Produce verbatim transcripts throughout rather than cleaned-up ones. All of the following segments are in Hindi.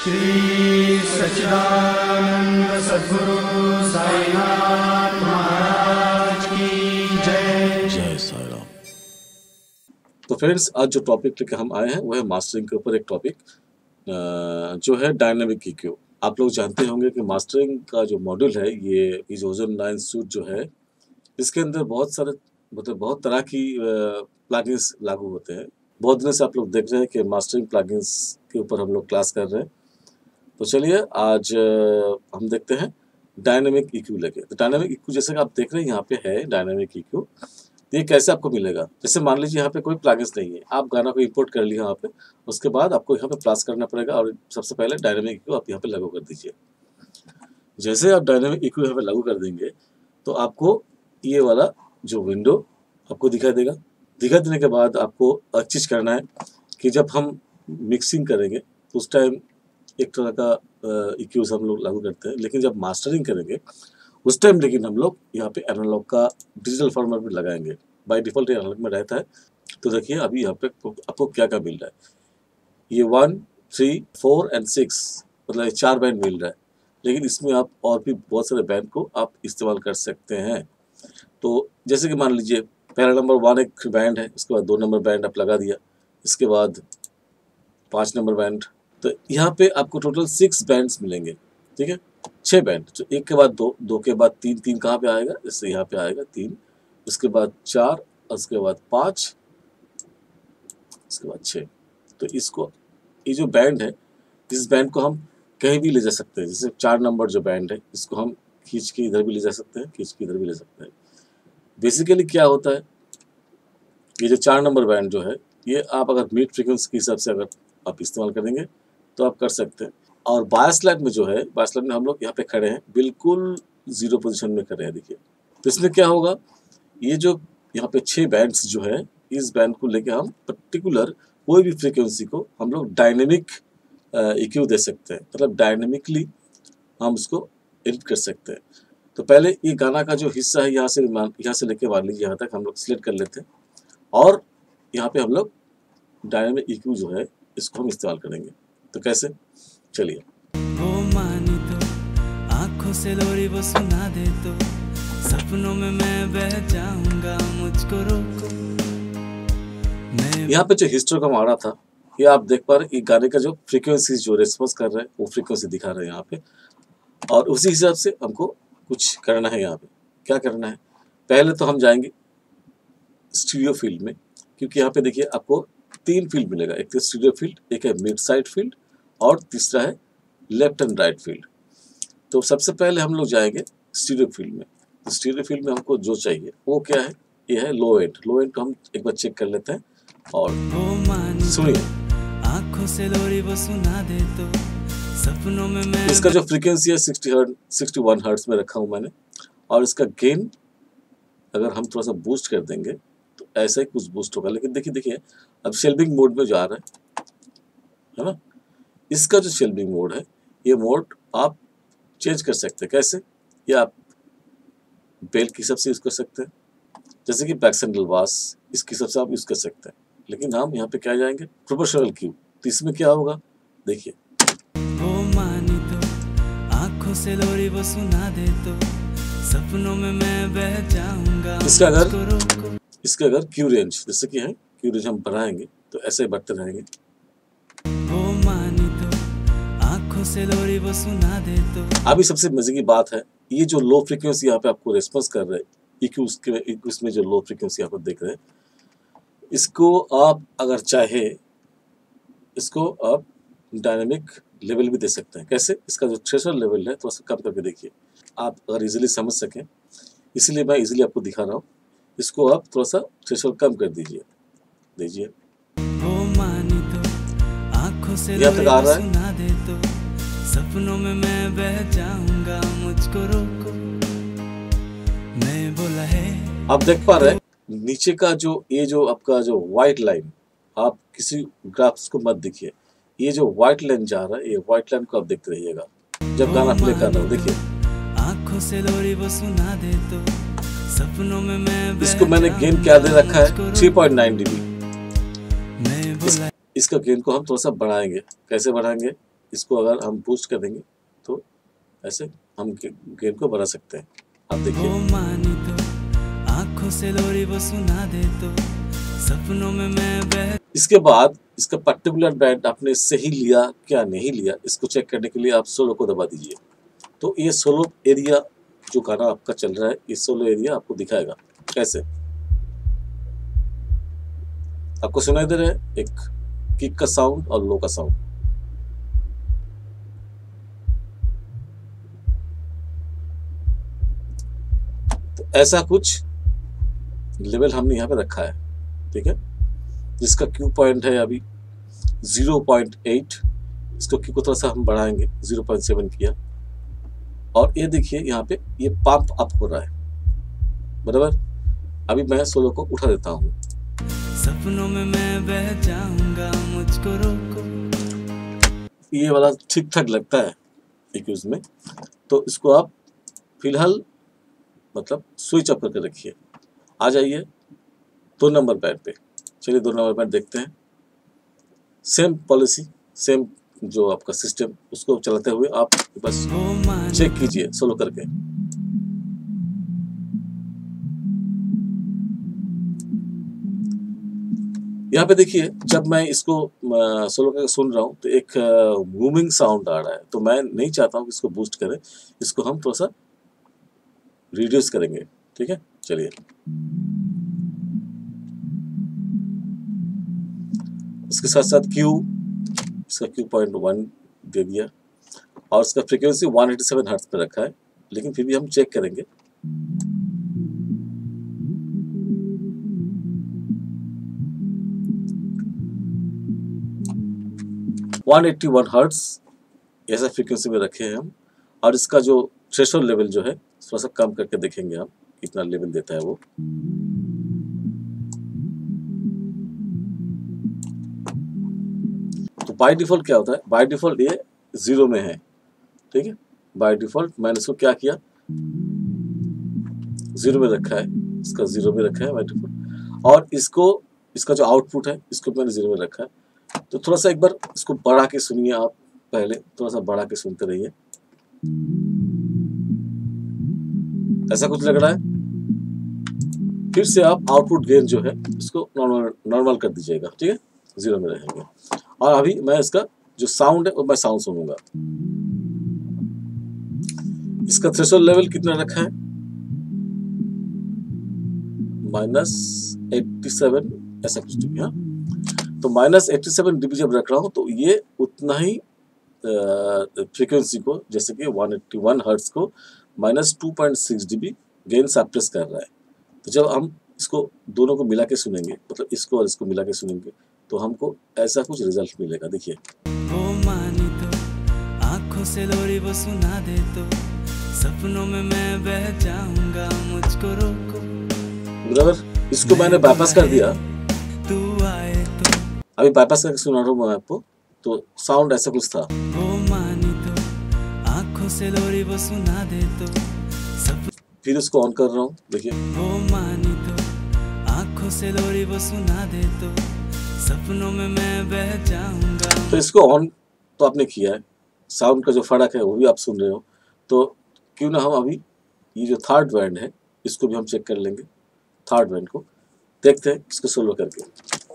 श्री सच्चिदानंद सद्गुरु साईनाथ महाराज की जय। जय साई राम। तो फ्रेंड्स, आज जो टॉपिक लेकर हम आए हैं वो है मास्टरिंग के ऊपर एक टॉपिक जो है डायनेमिक ईक्यू। आप लोग जानते होंगे कि मास्टरिंग का जो मॉड्यूल है ये इस ओजोन नाइन सूट जो है, इसके अंदर बहुत सारे मतलब बहुत तरह की प्लगइन्स लागू होते हैं। बहुत दिनों से आप लोग देख रहे हैं कि मास्टरिंग प्लगइन्स के ऊपर हम लोग क्लास कर रहे हैं। तो चलिए आज हम देखते हैं डायनेमिक ईक्यू लेके। तो डायनेमिक ईक्यू जैसे कि आप देख रहे हैं यहाँ पे है डायनेमिक ईक्यू। तो ये कैसे आपको मिलेगा? जैसे मान लीजिए यहाँ पे कोई प्लगइन्स नहीं है, आप गाना को इंपोर्ट कर लिया यहाँ पे, उसके बाद आपको यहाँ पे प्लस करना पड़ेगा और सबसे पहले डायनेमिक ईक्यू आप यहाँ पे लागू कर दीजिए। जैसे आप डायनेमिक ईक्यू यहाँ पे लागू कर देंगे तो आपको ये वाला जो विंडो आपको दिखाई देगा। दिखा देने के बाद आपको एक चीज़ करना है कि जब हम मिक्सिंग करेंगे तो उस टाइम एक तरह का इक्यूज हम लोग लागू करते हैं, लेकिन जब मास्टरिंग करेंगे उस टाइम लेकिन हम लोग यहाँ पे एनालॉग का डिजिटल फॉर्मेट में लगाएंगे। बाय डिफ़ॉल्ट एनालॉग में रहता है। तो देखिए अभी यहाँ पे आपको क्या क्या मिल रहा है। ये one three four and six मतलब चार बैंड मिल रहा है, लेकिन इसमें आप और भी बहुत सारे बैंड को आप इस्तेमाल कर सकते हैं। तो जैसे कि मान लीजिए पहला नंबर वन एक बैंड है, उसके बाद दो नंबर बैंड आप लगा दिया, इसके बाद पाँच नंबर बैंड। तो यहाँ पे आपको टोटल सिक्स बैंड्स मिलेंगे, ठीक है, छः बैंड। तो एक के बाद दो, दो के बाद तीन, तीन कहाँ पे आएगा? जैसे यहाँ पे आएगा तीन, उसके बाद चार, उसके बाद पाँच, उसके बाद छः। तो इसको ये जो बैंड है, इस बैंड को हम कहीं भी ले जा सकते हैं। जैसे चार नंबर जो बैंड है इसको हम खींच के इधर भी ले जा सकते हैं, खींच के इधर भी ले सकते हैं। बेसिकली क्या होता है, ये जो चार नंबर बैंड जो है ये आप अगर मिड फ्रीक्वेंसी के हिसाब से अगर आप इस्तेमाल करेंगे तो आप कर सकते हैं। और बायस लाइन में जो है, बायस लाइन में हम लोग यहाँ पे खड़े हैं, बिल्कुल जीरो पोजीशन में खड़े हैं। देखिए तो इसमें क्या होगा, ये जो यहाँ पे छः बैंड्स जो है, इस बैंड को लेके हम पर्टिकुलर कोई भी फ्रीक्वेंसी को हम लोग डायनेमिक इक्यू दे सकते हैं। मतलब डायनेमिकली हम उसको एडिट कर सकते हैं। तो पहले ये गाना का जो हिस्सा है यहाँ से यहाँ से लेके मान लीजिए यहाँ तक हम लोग सिलेक्ट कर लेते हैं और यहाँ पे हम लोग डायनेमिक इक्यू जो है इसको हम इस्तेमाल करेंगे। तो कैसे, चलिए। वो मानी तो आंखों से लोरी वो सुना दे तो सपनों में मैं बह जाऊंगा, मुझको रोको। यहाँ पे जो हिस्टोग्राम आ रहा था ये आप देख पा रहे, ये गाने का जो फ्रीक्वेंसी जो रेस्पॉन्स कर रहा है वो फ्रीक्वेंसी दिखा रहे हैं यहाँ पे, और उसी हिसाब से हमको कुछ करना है। यहाँ पे क्या करना है, पहले तो हम जाएंगे स्टीरियो फील्ड में, क्योंकि यहाँ पे देखिए आपको तीन फील्ड मिलेगा। एक तो स्टीरियो फील्ड, एक है मिड साइड फील्ड और तीसरा है लेफ्ट एंड राइट फील्ड। तो सबसे पहले हम लोग जाएंगे स्टीरियो फील्ड में। तो स्टीरियो फील्ड में हमको जो चाहिए वो क्या है, ये है लो एंड। लो एंड को हम एक बार चेक कर लेते हैं और सुनिए। आंखों से लोरी वो सुना दे तो सपनों में मैं, इसका जो फ्रीक्वेंसी है sixty hertz sixty one hertz में रखा हूँ मैंने, और इसका गेन अगर हम थोड़ा सा बूस्ट कर देंगे तो ऐसा ही कुछ बूस्ट होगा। लेकिन देखिए देखिए अब शेल्विंग मोड में जो आ रहा है है ना, इसका जो शेल्विंग मोड है ये मोड आप चेंज कर सकते हैं। कैसे, ये आप बेल के हिसाब से यूज़ कर सकते हैं, जैसे कि बैक सैंडल वास इसके हिसाब से आप यूज़ कर सकते हैं। लेकिन हम यहाँ पे क्या जाएंगे, प्रोपोर्शनल क्यू। तो इसमें क्या होगा, देखिए। वो मानी तो आंखों से लोरी वो सुना दे तो सपनों में मैं बह जाऊंगा, इसका अगर मुझको रोको। इसका अगर क्यू रेंज जैसे कि है, क्यू रेंज हम बढ़ाएंगे तो ऐसे ही बढ़ते रहेंगे। वो मानी तो आंखों से लोरी वो सुना दे तो। अभी सबसे मजे की बात है, ये जो लो फ्रीक्वेंसी यहाँ पे आपको रेस्पॉन्स कर रहे हैं, इक्यू इसमें जो लो फ्रीक्वेंसी आप देख रहे हैं, इसको आप अगर चाहे इसको आप डायनेमिक लेवल भी दे सकते हैं। कैसे, इसका जो थ्रेशोल्ड लेवल है थोड़ा सा कम करके देखिए, आप अगर इजीली समझ सकें, इसलिए मैं इजीली आपको दिखा रहा हूँ। इसको आप थोड़ा सा थ्रेशोल्ड कम कर दीजिए, दीजिए। वो मानी तो आंखों से यहाँ तक आ रहा है। सुना दे तो सपनों में मैं बह जाऊंगा, मुझको रोको। मैं बोला है, आप देख पा रहे हैं नीचे का जो ये जो आपका जो व्हाइट लाइन, आप किसी ग्राफ्स को मत देखिए, ये जो व्हाइट लाइन जा रहा है, ये व्हाइट लाइन को आप देखते रहिएगा जब गाना प्ले कर रहा हूँ। देखिए आंखों से लोरी वो सुना दे तो सपनों में मैं बह इसको मैंने गेन क्या दे रखा है, थ्री पॉइंट नाइन डीबी। मैं बोला इसका गेन को हम थोड़ा सा बढ़ाएंगे। कैसे बढ़ाएंगे, इसको अगर हम बूस्ट कर देंगे तो ऐसे हम गेम को बढ़ा सकते हैं। आप देखिए, वो मानी तो आंखों से लोरी वो सुना दे तो सपनों में मैं बह। इसके बाद इसका पर्टिकुलर बैंड आपने सही लिया क्या नहीं लिया, इसको चेक करने के लिए आप सोलो को दबा दीजिए। तो ये सोलो एरिया जो गाना आपका चल रहा है, ये सोलो एरिया आपको दिखाएगा। कैसे आपको सुनाई दे रहा है एक किक का साउंड और लो का साउंड। तो ऐसा कुछ लेवल हमने यहाँ पे रखा है, ठीक है, जिसका क्यू पॉइंट है अभी ज़ीरो पॉइंट एट। इसको क्यू को थोड़ा सा हम बढ़ाएंगे, ज़ीरो पॉइंट सेवन किया, और ये देखिए यहाँ पे ये पंप अप हो रहा है, बराबर। अभी मैं सोलो को उठा देता हूँ। सपनों में मैं बह जाऊंगा, मुझको रोको। ये वाला ठीक ठाक लगता है इक्यूज में, तो इसको आप फिलहाल मतलब स्विच अप करके रखिए। आ जाइए दो नंबर पैड पे। चलिए दो नंबर पैड देखते हैं। सेम पॉलिसी, सेम जो आपका सिस्टम, उसको चलाते हुए आप बस चेक कीजिए सोलो करके। यहाँ पे देखिए, जब मैं इसको सोलो करके सुन रहा हूँ तो एक मूविंग साउंड आ रहा है, तो मैं नहीं चाहता हूँ कि इसको बूस्ट करें, इसको हम थोड़ा सा रिड्यूस करेंगे, ठीक है। चलिए, इसके साथ साथ क्यू, इसका क्यू पॉइंट वन दे दिया, और इसका frequency one eighty seven hertz पे रखा है, लेकिन फिर भी हम चेक करेंगे। वन एटी वन हर्ट्ज ऐसा फ्रीक्वेंसी में रखे हैं हम, और इसका जो थ्रेशोल्ड लेवल जो है थोड़ा सा कम करके देखेंगे हम कितना लेवल देता है वो। तो बाय डिफॉल्ट क्या होता है, बाय डिफॉल्ट ये जीरो में है, ठीक है। बाय डिफॉल्ट मैंने इसको क्या किया, जीरो में रखा है, इसका जीरो में रखा है बाय डिफॉल्ट, और इसको इसका जो आउटपुट है इसको मैंने जीरो में रखा है। तो थोड़ा सा एक बार इसको बढ़ा के सुनिए आप, पहले थोड़ा सा बढ़ा के सुनते रहिए। ऐसा कुछ लग रहा है। फिर से आप आउटपुट गेन जो है इसको नॉर्मल नॉर्मल कर दीजिएगा, ठीक है, जीरो में रहेंगे। और अभी मैं इसका जो साउंड है वो मैं साउंड सुनूंगा। इसका थ्रेशोल्ड लेवल कितना रखा है, माइनस एट्टी सेवन ऐसा कुछ डीबी। हाँ, तो माइनस एट्टी सेवन डीबी जब रख रहा हूँ तो ये उतना ही फ्रीक्वेंसी को, जैसे कि वन एट्टी वन हर्ट्ज को minus two point six dB gain suppress कर रहा है। तो जब हम इसको दोनों को मिला के सुनेंगे, मतलब इसको और इसको मिला के सुनेंगे, तो हमको ऐसा कुछ रिजल्ट मिलेगा। देखिए, वो मानी तो आंखों से लोरी वो सुना दे तो सपनों में मैं बह जाऊंगा, मुझको रोको। बराबर, इसको मैंने बाईपास कर दिया, तू आए तो। अभी बाईपास करके सुना रहा हूँ मैं आपको। तो साउंड ऐसा कुछ था। वो मानी तो आंखों से लोरी वो सुना दे तो सप। फिर इसको ऑन कर रहा हूँ, देखिए। वो मानी तो आंखों से लोरी वो सुना दे तो सपनों में मैं बह जाऊंगा। तो इसको ऑन तो आपने किया है, साउंड का जो फर्क है वो भी आप सुन रहे हो। तो क्यों ना हम अभी ये जो थर्ड बैंड है इसको भी हम चेक कर लेंगे। थर्ड बैंड को देखते हैं इसको सोलो करके।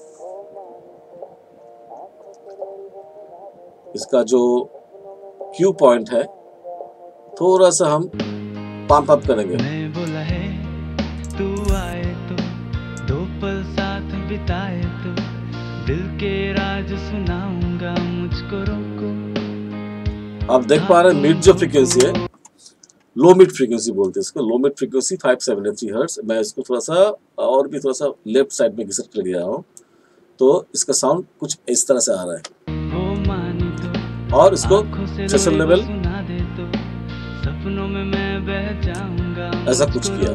इसका जो क्यू पॉइंट है थोड़ा सा हम पंप अप करेंगे। मैं बोला है तू आए तो, दो पल साथ बिताए तो, दिल के राज सुनाऊंगा, मुझको रोको। आप देख पा रहे हैं मिड जो फ्रीक्वेंसी है, लो मिड फ्रीक्वेंसी बोलते हैं इसको, low mid frequency five seventy three hertz. मैं इसको थोड़ा सा और भी थोड़ा सा लेफ्ट साइड में घिसट कर गया हूँ, तो इसका साउंड कुछ इस तरह से आ रहा है। और इसको थ्रेशोल्ड लेवल सपनों में मैं बह जाऊंगा, ऐसा कुछ किया।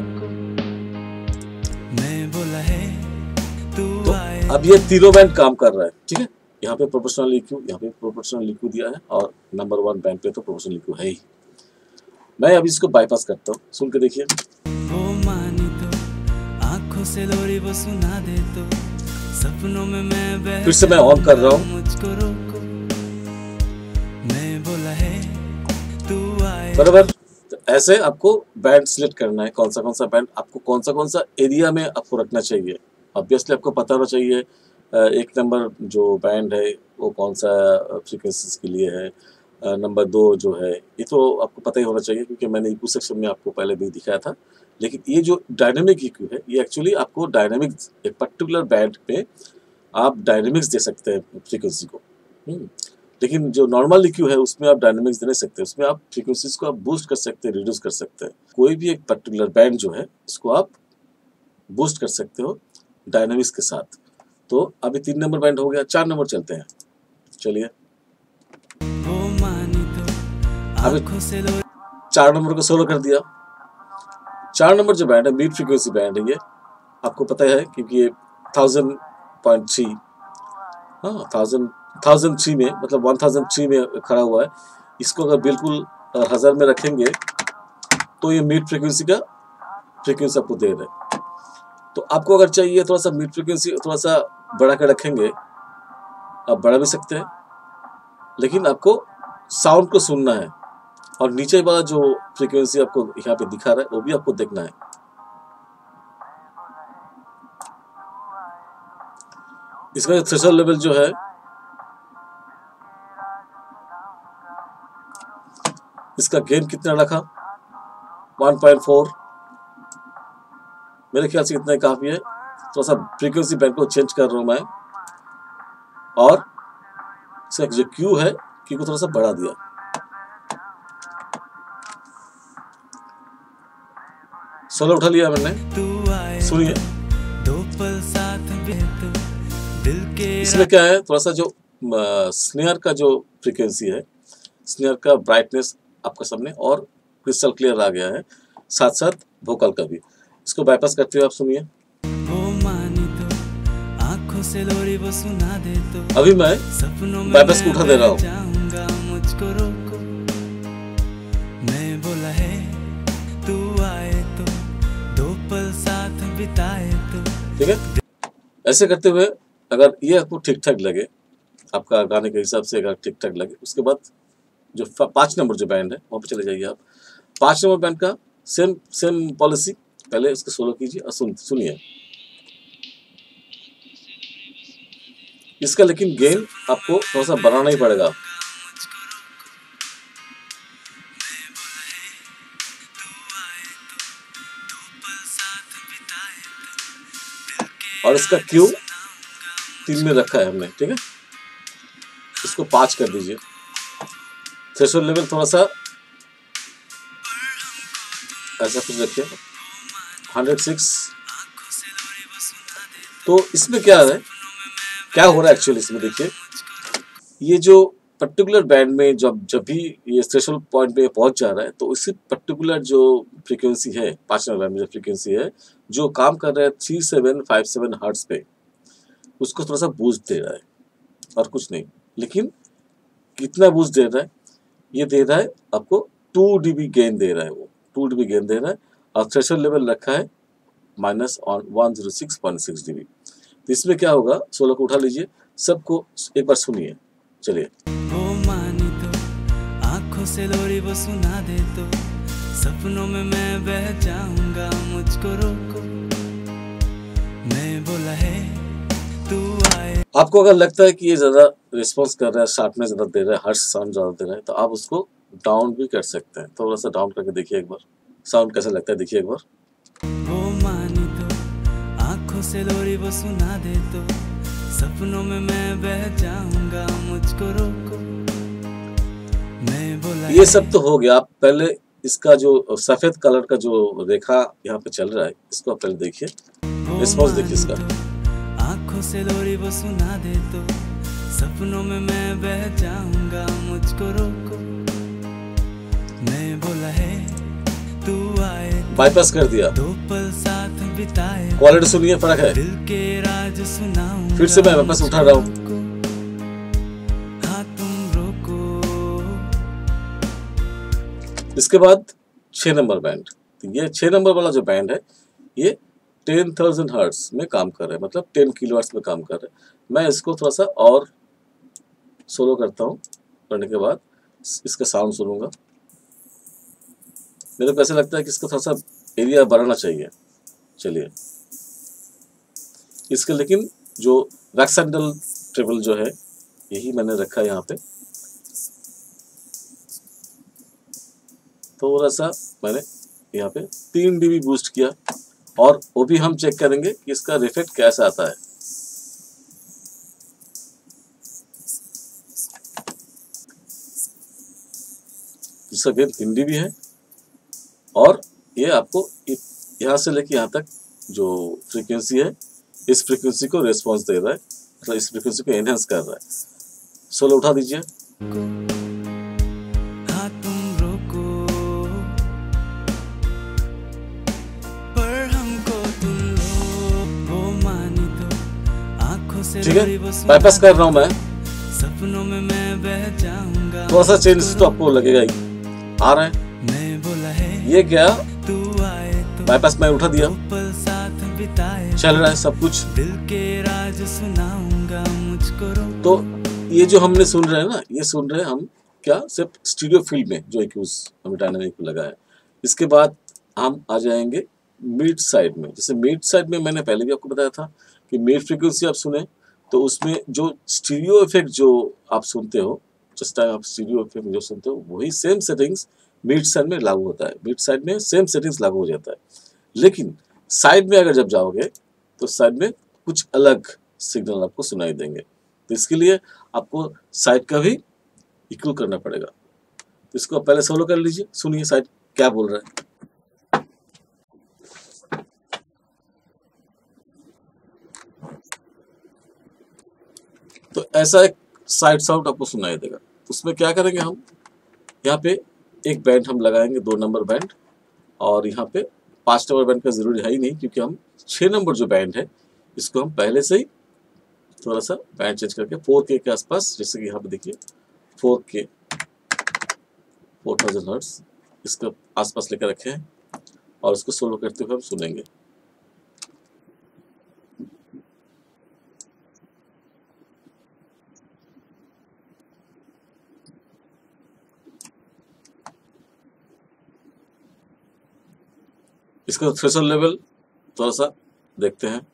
मैं बोला है तू तो आए। अब ये तीनों बैंड काम कर रहा है, ठीक है। यहाँ पे प्रोपोर्शनल इक्यू, यहाँ पे प्रोपोर्शनल इक्यू दिया है, और नंबर वन बैंड पे तो प्रोपोर्शनल इक्यू है ही। मैं अभी इसको बाईपास करता हूँ, सुन के देखिए। वो मानी तो आंखों से लोरी वो सुना दे तो सपनों में मैं बह। फिर से मैं ऑन कर रहा हूँ। मुझको रोको। मैं बोला है तू आए। बराबर। तो ऐसे आपको बैंड सिलेक्ट करना है, कौन सा कौन सा बैंड आपको कौन सा कौन सा एरिया में आपको रखना चाहिए। ऑब्वियसली आपको पता होना चाहिए अ, एक नंबर जो बैंड है वो कौन सा फ्रीक्वेंसीज के लिए है, अ, नंबर दो जो है ये तो आपको पता ही होना चाहिए क्योंकि मैंने इक्यू सेक्शन में आपको पहले भी दिखाया था। लेकिन ये जो डायनेमिक इक्यू है ये एक्चुअली आपको डायनेमिक्स एक पर्टिकुलर बैंड पे आप डायनेमिक्स दे सकते हैं फ्रीक्वेंसी को। हम्म, लेकिन जो नॉर्मल इक्यू है उसमें आप डायनेमिक्स दे नहीं सकते, उसमें आप फ्रीक्वेंसीज को आप बूस्ट कर सकते हैं, रिड्यूस कर सकते हैं। कोई भी एक पर्टिकुलर बैंड जो है उसको आप बूस्ट कर सकते हो डायनेमिक्स के साथ। तो अभी तीन नंबर बैंड हो गया, चार नंबर चलते हैं। चलिए वो मानी तो अभी आंखों से लो। चार नंबर को सोलो कर दिया। चार नंबर जो बैंड है मिड फ्रीक्वेंसी बैंड है, ये आपको पता है क्योंकि ये थाउजेंड पॉइंट थ्री हाँ थाउजेंड थाउजेंड थ्री में मतलब वन थाउजेंड थ्री में खड़ा हुआ है। इसको अगर बिल्कुल अ, हजार में रखेंगे तो ये मिड फ्रीक्वेंसी का फ्रीक्वेंसी आपको दे रहा है। तो आपको अगर चाहिए थोड़ा सा मिड फ्रीक्वेंसी थोड़ा सा बढ़ा के रखेंगे, आप बढ़ा भी सकते हैं, लेकिन आपको साउंड को सुनना है और नीचे वाला जो फ्रीक्वेंसी आपको यहाँ पे दिखा रहा है वो भी आपको देखना है। इसका थ्रेशोल्ड लेवल जो है इसका गेन कितना रखा वन पॉइंट फोर, मेरे ख्याल से इतना ही काफी है। थोड़ा सा फ्रीक्वेंसी बैंड को चेंज कर रहा हूं मैं और इसका जो क्यू है क्यू को थोड़ा सा बढ़ा दिया। सोलो उठा लिया मैंने, तू आए सुनिए दो पल साथ बितो दिल के। इसमें क्या है थोड़ा सा जो स्नेयर का जो फ्रीक्वेंसी है, स्नेयर का ब्राइटनेस आपका सामने और क्रिस्टल क्लियर आ गया है, साथ साथ वोकल का भी। इसको बाईपास करते हुए आप सुनिए। वो मानी तो आंखों से लोरी वो सुना दे तो अभी मैं सपनों में बाईपास को उठा दे रहा हूँ। जाऊंगा मुझको रोको। मैं बोला है तू आए तो दो पल साथ बिताए तो। ठीक है, ऐसे करते हुए अगर ये आपको ठीक ठाक लगे, आपका गाने के हिसाब से अगर ठीक ठाक लगे, उसके बाद जो फ- पाँच नंबर जो बैंड है वहाँ पे चले जाइए आप। पाँच नंबर बैंड का सेम सेम पॉलिसी, पहले इसको सोलो कीजिए और सुन सुनिए इसका, लेकिन गेन आपको थोड़ा सा बढ़ाना ही पड़ेगा। और इसका क्यू तीन में रखा है हमने, ठीक है, इसको पाँच कर दीजिए। थ्रेशोल्ड लेवल थोड़ा सा ऐसा कुछ रखिए हंड्रेड सिक्स। तो इसमें क्या है, क्या हो रहा है एक्चुअली इसमें देखिए, ये जो पर्टिकुलर बैंड में जब जब भी ये थ्रेशोल्ड पॉइंट पे पहुंच जा रहा है तो इसी पर्टिकुलर जो फ्रीक्वेंसी है, पाँच नंबर बैंड में जो फ्रीक्वेंसी है जो काम कर रहा है three seven five seven hertz पे, उसको थोड़ा सा बूस्ट दे रहा है और कुछ नहीं। लेकिन कितना बूस्ट दे रहा है, ये दे रहा है आपको टू डीबी गेन दे रहा है, वो टू डीबी गेन दे रहा है और थ्रेशोल्ड लेवल रखा है minus on one zero six point six dB. तो इसमें क्या होगा, सोलह को उठा लीजिए, सबको एक बार सुनिए। चलिए वो मानी तो आंखों से लोरी वो सुना दे तो सपनों में मैं बह जाऊंगा मुझको रोको। मैं बोला है तू आए। आपको अगर लगता है कि ये ज़्यादा रिस्पॉन्स कर रहा है, शार्पनेस ज़्यादा दे रहा है, हर्ष साउंड ज़्यादा दे रहा है, तो आप उसको डाउन भी कर सकते हैं। थोड़ा सा डाउन करके देखिए एक बार, साउंड कैसा लगता है देखिए एक बार। वो मानी तो आंखों से लोरी वो सुना दे तो सपनों में मैं बह जाऊंगा मुझको रोको। मैं बोला ये सब तो हो गया। आप पहले इसका जो सफ़ेद कलर का जो रेखा यहाँ पे चल रहा है इसको आप पहले देखिए, रिस्पॉन्स देखिए इसका। आंखों से लोरी वो सुना दे तो सपनों में मैं बह जाऊंगा मुझको रोको। मैं बोला है तू आए बाईपास कर दिया, दो पल साथ बिताए क्वालिटी सुनिए, फर्क है। दिल के राज सुनाऊंगा फिर से मैं वापस उठा रहा हूँ। मुझको। हाँ तुम रोको। इसके बाद छः नंबर बैंड, तो ये छः नंबर वाला जो बैंड है ये टेन थाउजेंड हर्ट्ज में काम कर रहा है, मतलब टेन किलो हर्ट्ज में काम कर रहा है। मैं इसको थोड़ा सा और सोलो करता हूँ, करने के बाद इसका साउंड सुनूंगा। मेरे को ऐसा लगता है कि इसका थोड़ा सा एरिया बढ़ाना चाहिए। चलिए इसके, लेकिन जो वैक्सेंडल ट्रिबल जो है यही मैंने रखा है यहाँ पे। थोड़ा सा मैंने यहाँ पे तीन डीबी बूस्ट किया, और वो भी हम चेक करेंगे कि इसका रिफ्लेक्ट कैसा आता है। इसका गेन तीन डीबी है, और ये आपको यहाँ से लेके यहाँ तक जो फ्रीक्वेंसी है, इस फ्रीक्वेंसी को रिस्पॉन्स दे रहा है, मतलब इस फ्रीक्वेंसी को एनहांस कर रहा है। सोलो उठा दीजिए। हाँ तुम रोको, पर हमको तुम लो, वो मानी तो आंखों से ठीक है, लोरी वो सुना बाईपास कर रहा हूँ मैं। सपनों में मैं बह जाऊंगा। थोड़ा सा चेंज तो आपको लगेगा ही, आ रहा है। मैं बोला है ये क्या, तू आए तो बाईपास मैं उठा दिया, दो पल साथ बिताए, चल रहा है सब कुछ। दिल के राज सुनाऊंगा मुझको रोको। तो ये जो हमने सुन रहे हैं ना, ये सुन रहे हैं हम क्या, सिर्फ स्टीरियो फील्ड में जो एक्यूज हमें डायनामिक में लगा है। इसके बाद हम आ जाएंगे मिड साइड में। जैसे मिड साइड में मैंने पहले भी आपको बताया था कि मिड फ्रीक्वेंसी आप सुने तो उसमें जो स्टीरियो इफेक्ट जो आप सुनते हो, जिस टाइम आप स्टीरियो इफेक्ट जो सुनते हो, वही सेम सेटिंग्स मिड साइड में लागू होता है। मिड साइड में सेम सेटिंग्स लागू हो जाता है, लेकिन साइड में अगर जब जाओगे तो साइड में कुछ अलग सिग्नल आपको सुनाई देंगे। तो इसके लिए आपको साइड का भी इक्वल करना पड़ेगा। तो इसको पहले सोलो कर लीजिए, सुनिए साइड क्या बोल रहा है। तो ऐसा एक साइड साउंड आपको सुनाई देगा। उसमें क्या करेंगे हम, यहाँ पे एक बैंड हम लगाएंगे, दो नंबर बैंड, और यहाँ पे पांच नंबर बैंड का जरूरी है ही नहीं, क्योंकि हम छह नंबर जो बैंड है इसको हम पहले से ही थोड़ा सा बैंड चेंज करके फोर के के आसपास, जैसे कि यहाँ पे देखिए फोर के फोर थाउजेंड हर्ट्ज इसके आसपास लेकर रखे हैं, और उसको सोलो करते हुए हम सुनेंगे। इसका थ्रेशोल्ड लेवल थोड़ा सा देखते हैं।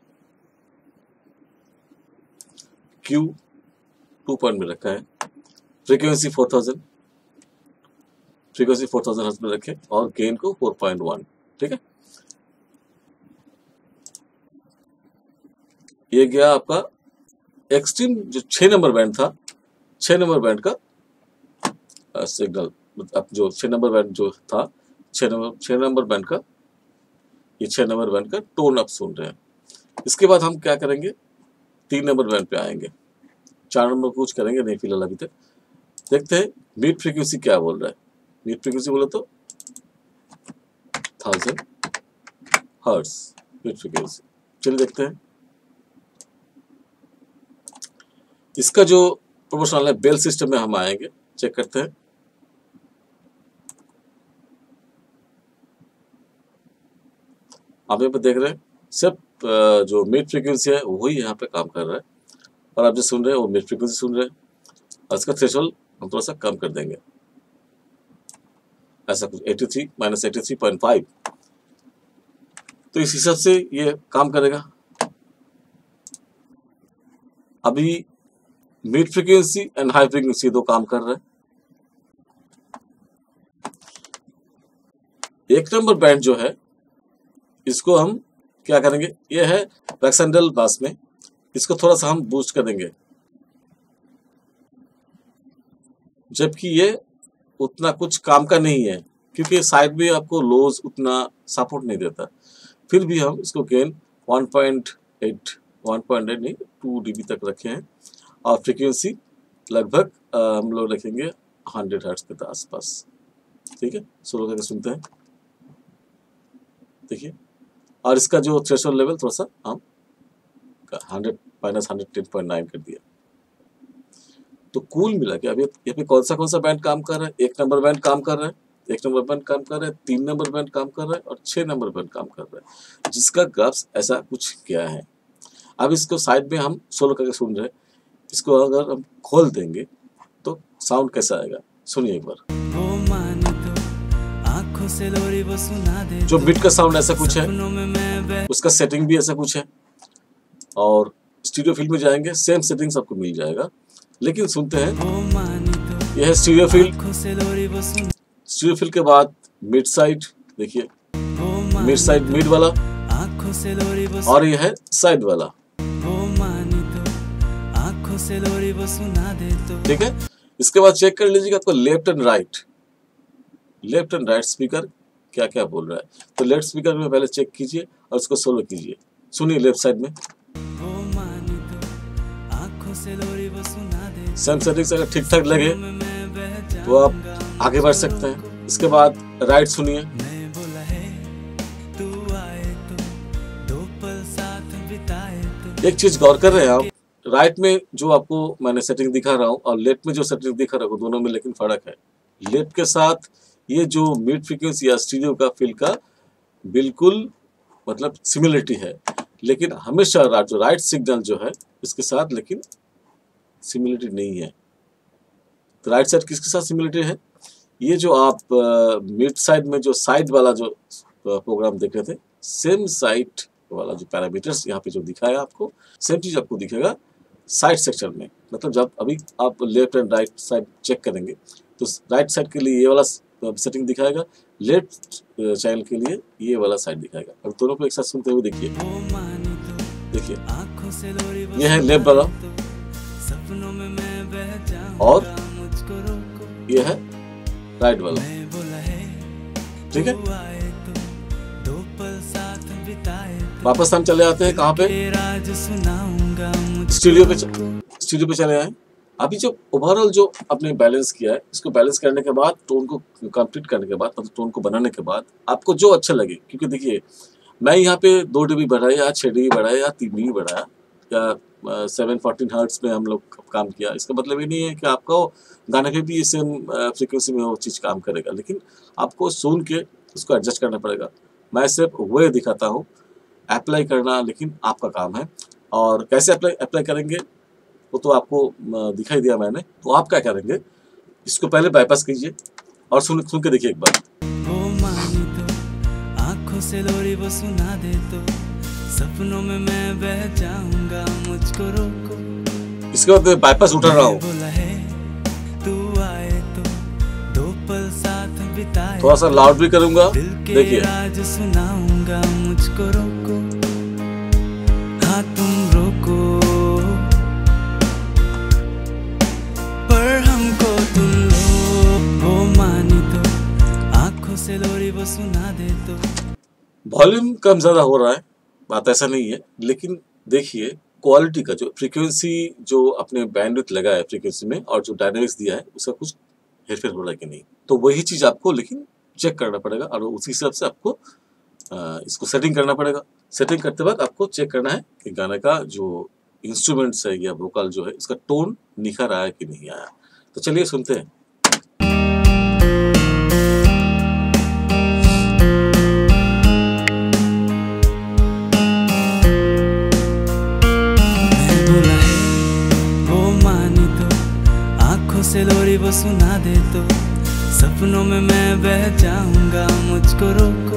क्यू टू पॉइंट में रखा है, frequency four thousand, frequency four thousand hertz में रखे, और गेन को फोर पॉइंट वन। ठीक है, ये गया आपका एक्सट्रीम जो छह नंबर बैंड था, छह नंबर बैंड का सिग्नल, अब जो छह नंबर बैंड जो था, छह नंबर छह नंबर बैंड का, ये छह नंबर बैंड का टोन आप सुन रहे हैं। इसके बाद हम क्या करेंगे, तीन नंबर बैंड पे आएंगे, चार नंबर कुछ करेंगे नहीं फिलहाल अभी तक। देखते हैं मिड फ्रीक्वेंसी क्या बोल रहा है। मिड फ्रीक्वेंसी बोले तो थाउजेंड हर्ट्ज मिड फ्रीक्वेंसी। चलिए देखते हैं इसका जो प्रोपोर्शनल है, बेल सिस्टम में हम आएंगे, चेक करते हैं। आप यहाँ पे देख रहे हैं सिर्फ जो मिड फ्रीक्वेंसी है वही यहाँ पे काम कर रहा है, और आप जो सुन रहे हैं वो मिड फ्रीक्वेंसी सुन रहे हैं, और इसका थ्रेशोल्ड हम थोड़ा सा कम कर देंगे, ऐसा कुछ eighty three minus eighty three point five. तो इस हिसाब से ये काम करेगा। अभी mid frequency and high frequency दो काम कर रहे हैं। एक नंबर बैंड जो है इसको हम क्या करेंगे, ये है वैक्सेंडल बास में, इसको थोड़ा सा हम बूस्ट कर देंगे, जबकि ये उतना कुछ काम का नहीं है, क्योंकि साइड में आपको लोज उतना सपोर्ट नहीं देता। फिर भी हम इसको gain one point eight one point eight नहीं टू डीबी तक रखे हैं, और फ्रीक्वेंसी लगभग हम लोग रखेंगे हंड्रेड हर्ट्ज के आसपास। ठीक है, सोलो करके सुनते हैं, देखिए। और इसका जो थ्रेशोल्ड लेवल थोड़ा सा हम hundred minus hundred ten point nine कर दिया। तो कुल मिला के अभी यहाँ पे कौन सा कौन सा बैंड काम कर रहा है, एक नंबर बैंड काम कर रहा है, एक नंबर बैंड काम कर रहा है, तीन नंबर बैंड काम कर रहा है, और छह नंबर बैंड काम कर रहा है, जिसका ग्राफ्स ऐसा कुछ क्या है। अब इसको साइड में हम सोलो करके सुन रहे हैं, इसको अगर हम खोल देंगे तो साउंड कैसा आएगा, सुनिए एक बार। वो माने तो आंखों से लोरी वो सुना दे। जो बीट का साउंड ऐसा कुछ है, सपनों में मैं बह उसका सेटिंग भी ऐसा कुछ है, और स्टीरियो फील में जाएंगे सेम सेटिंग्स आपको मिल जाएगा। लेकिन सुनते हैं, वो माने तो यह है स्टीरियो फील। आंखों से लोरी वो सुना। स्टीरियो फील के बाद मिड साइड, देखिए वो मिड माने साइड मिड वाला, आंखों से लोरी वो और यह है साइड वाला। वो मानी तो आंखों से लोरी वो सुना दे तो। ठीक है, इसके बाद चेक कर लीजिएगा आपको left and right, left and right speaker क्या क्या बोल रहा है। तो लेफ्ट स्पीकर में पहले चेक कीजिए और उसको सोलो कीजिए। सुनिए लेफ्ट साइड में, वो मानी तो आंखों से लोरी वो सुना दे। सेम सेटिंग्स अगर ठीक ठाक लगे में मैं बह तो आप आगे बढ़ सकते हैं। इसके बाद राइट सुनिए, मैं बोला है तू आए तो दो पल साथ बिताए तो। एक चीज गौर कर रहे हैं आप, राइट में जो आपको मैंने सेटिंग दिखा रहा हूँ और लेफ्ट में जो सेटिंग दिखा रहा हूँ दोनों में लेकिन फर्क है। लेफ्ट के साथ ये जो मिड फ्रीक्वेंसी या स्टीरियो का फील का बिल्कुल मतलब सिमिलरिटी है, लेकिन हमेशा रा- जो राइट सिग्नल जो है इसके साथ लेकिन सिमिलरिटी नहीं है। तो राइट साइड किसके साथ सिमिलरिटी है? ये जो आप मिड साइड में जो साइड वाला जो प्रोग्राम देख रहे थे, सेम साइड वाला जो पैरामीटर्स यहाँ पे जो दिखाया आपको, सेम चीज आपको दिखेगा साइड सेक्शन में। मतलब जब अभी आप left and right side check करेंगे तो राइट साइड के लिए ये वाला सेटिंग दिखाएगा, लेफ्ट चैनल के लिए ये वाला साइड दिखाएगा। अब दोनों को एक साथ सुनते हुए देखिए, वो मानी तो देखिए आंखों से लोरी वो ये है सुना लेफ्ट वाला दे तो। सपनों में मैं बह जाऊंगा और मुझको रोको। ये है राइट वाला। मैं बोला है ठीक है, तू आए तो दो पल साथ बिताए तो। वापस हम चले आते हैं कहाँ पे, के राज सुनाऊंगा मुझको स्टूडियो पे च- रोको। स्टूडियो पे चले आए। अभी जो ओवरऑल जो आपने बैलेंस किया है, इसको बैलेंस करने के बाद, टोन को कंप्लीट करने के बाद, मतलब टोन को बनाने के बाद आपको जो अच्छा लगे, क्योंकि देखिए मैं यहाँ पे दो डीबी बढ़ाया या छः डीबी बढ़ाया या तीन डीबी बढ़ाया या सेवन फोर्टीन हर्ट्स में हम लोग काम किया, इसका मतलब ये नहीं है कि आपको गाने पे भी ये सेम फ्रिक्वेंसी में वो चीज़ काम करेगा, लेकिन आपको सुन के उसको एडजस्ट करना पड़ेगा। मैं सिर्फ वे दिखाता हूँ, अप्लाई करना लेकिन आपका काम है। और कैसे अप्लाई अप्लाई करेंगे वो तो आपको अ, दिखाई दिया मैंने। तो आप क्या करेंगे, इसको पहले बाईपास कीजिए और सुन सुन के देखिए एक बार। वो मानी तो आंखों से लोरी वो सुना दे तो। सपनों में मैं बह जाऊंगा मुझको रोको। इसके बाद मैं बाईपास उठा रहा मैं हूँ, बोला है तू आए तो दो पल साथ बिताए। थोड़ा सा लाउड भी करूंगा, दिल के देखिए राज सुनाऊंगा मुझको रोको। हाँ तुम रोको पर हमको तुम लो। वो मानी तो आंखों से लोरी वो सुना दे तो। वॉल्यूम कम ज़्यादा हो रहा है, बात ऐसा नहीं है, लेकिन देखिए क्वालिटी का जो फ्रीक्वेंसी जो अपने बैंडविड्थ लगा है फ्रीक्वेंसी में और जो डायनेमिक्स दिया है उसका कुछ हेरफेर हो रहा है कि नहीं। तो वही चीज़ आपको लेकिन चेक करना पड़ेगा और उसी हिसाब से आपको अ, इसको सेटिंग करना पड़ेगा। सेटिंग करते वक्त आपको चेक करना है कि गाने का जो इंस्ट्रूमेंट्स है या वोकल जो है इसका टोन निखर आया कि नहीं आया। तो चलिए सुनते हैं। मैं बोला है वो मानी तो आंखों से लोरी वो सुना दे तो। सपनों में मैं बह जाऊंगा मुझको रोको।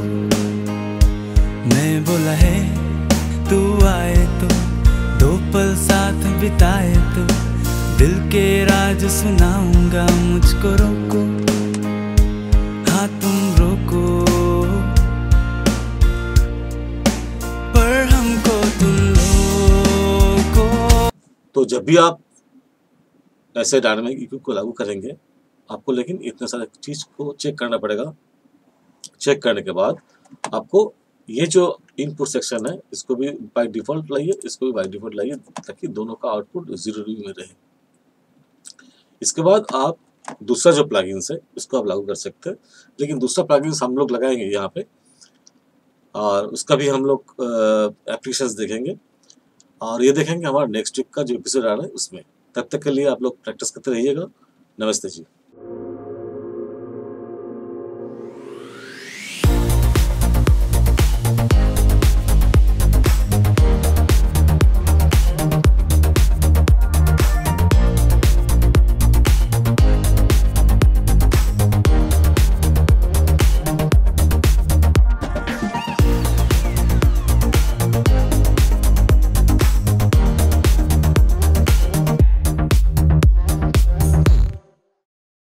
मैं बोला है तू आए तो दो पल साथ बिताए तो। दिल के राज सुनाऊंगा मुझको रोको। हाँ तुम रोको पर हमको तुम लोगों। तो जब भी आप ऐसे डायनामिक इक्विप को लागू करेंगे आपको लेकिन इतने सारे चीज़ को चेक करना पड़ेगा। चेक करने के बाद आपको ये जो इनपुट सेक्शन है इसको भी बाय डिफ़ॉल्ट लाइए, इसको भी बाय डिफ़ॉल्ट लाइए ताकि दोनों का आउटपुट जीरो में रहे। इसके बाद आप दूसरा जो प्लगइन्स है इसको आप लागू कर सकते हैं, लेकिन दूसरा प्लगइन्स हम लोग लगाएंगे यहाँ पे और उसका भी हम लोग एप्लीकेशंस देखेंगे और ये देखेंगे हमारा नेक्स्ट वीक का जो एपिसोड आ रहा है उसमें। तब तक के लिए आप लोग प्रैक्टिस करते रहिएगा। नमस्ते जी।